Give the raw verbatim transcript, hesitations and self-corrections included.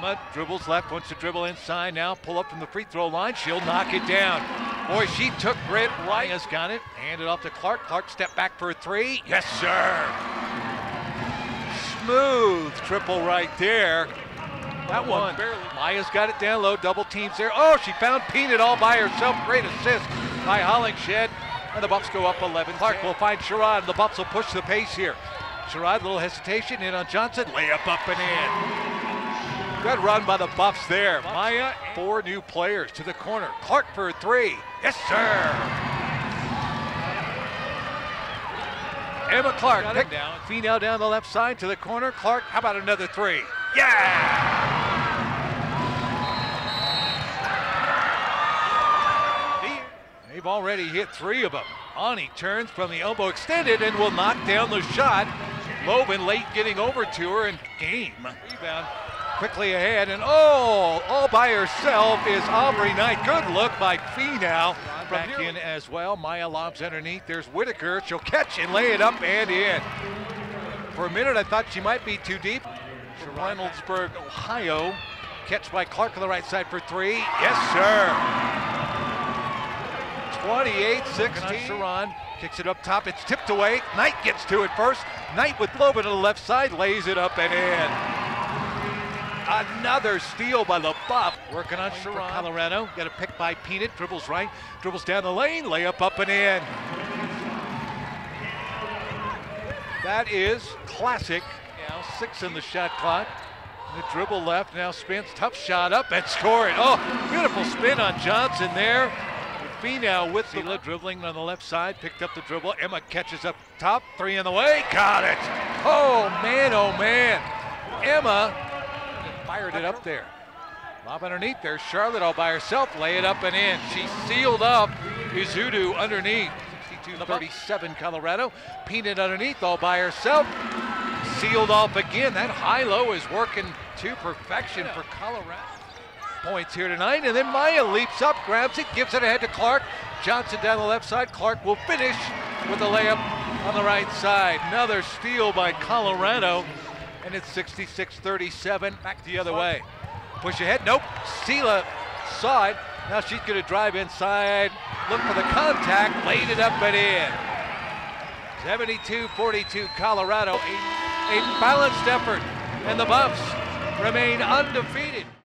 Emma dribbles left, wants to dribble inside now, pull up from the free throw line. She'll knock it down. Boy, she took grit right. Has got it. Handed off to Clark. Clark step back for a three. Yes, sir. Smooth triple right there. That one barely. Maya's got it down low. Double teams there. Oh, she found Peanut all by herself. Great assist by Hollingshed. And the Buffs go up eleven. Clark will find Sherrod, and the Buffs will push the pace here. Sherrod, little hesitation in on Johnson. Layup up and in. Good run by the Buffs there. Maya, four new players to the corner. Clark for a three. Yes, sir. Emma Clark picked down. Finau down the left side to the corner. Clark, how about another three? Yeah! They've already hit three of them. Ani turns from the elbow extended and will knock down the shot. Loban late getting over to her and game. Rebound quickly ahead, and oh, all by herself is Aubrey Knight. Good look by Finau. Back in as well. Maya lobs underneath. There's Whitaker. She'll catch and lay it up and in. For a minute, I thought she might be too deep. Reynoldsburg, Ohio. Catch by Clark on the right side for three. Yes, sir. twenty-eight sixteen. Sherrod kicks it up top. It's tipped away. Knight gets to it first. Knight with Loban to the left side, lays it up and in. Another steal by the Buff. Working on Sherrod. Colorado. Got a pick by Peanut. Dribbles right. Dribbles down the lane. Layup up and in. That is classic. Now six in the shot clock. The dribble left. Now spins. Tough shot up and score it. Oh, beautiful spin on Johnson there. Finau with the dribbling on the left side. Picked up the dribble. Emma catches up top. Three in the way. Got it. Oh, man, oh, man. Emma fired it up there. Lob underneath there. Charlotte all by herself. Lay it up and in. She sealed up Izudu underneath. sixty-two thirty-seven Colorado. Peanut underneath all by herself. Sealed off again. That high-low is working to perfection for Colorado. Points here tonight, and then Maya leaps up, grabs it, gives it ahead to Clark. Johnson down the left side. Clark will finish with a layup on the right side. Another steal by Colorado, and it's sixty-six thirty-seven. Back the other way. Push ahead. Nope. Sela saw it. Now she's going to drive inside. Look for the contact. Laid it up and in. seventy-two forty-two Colorado. A, a balanced effort, and the Buffs remain undefeated.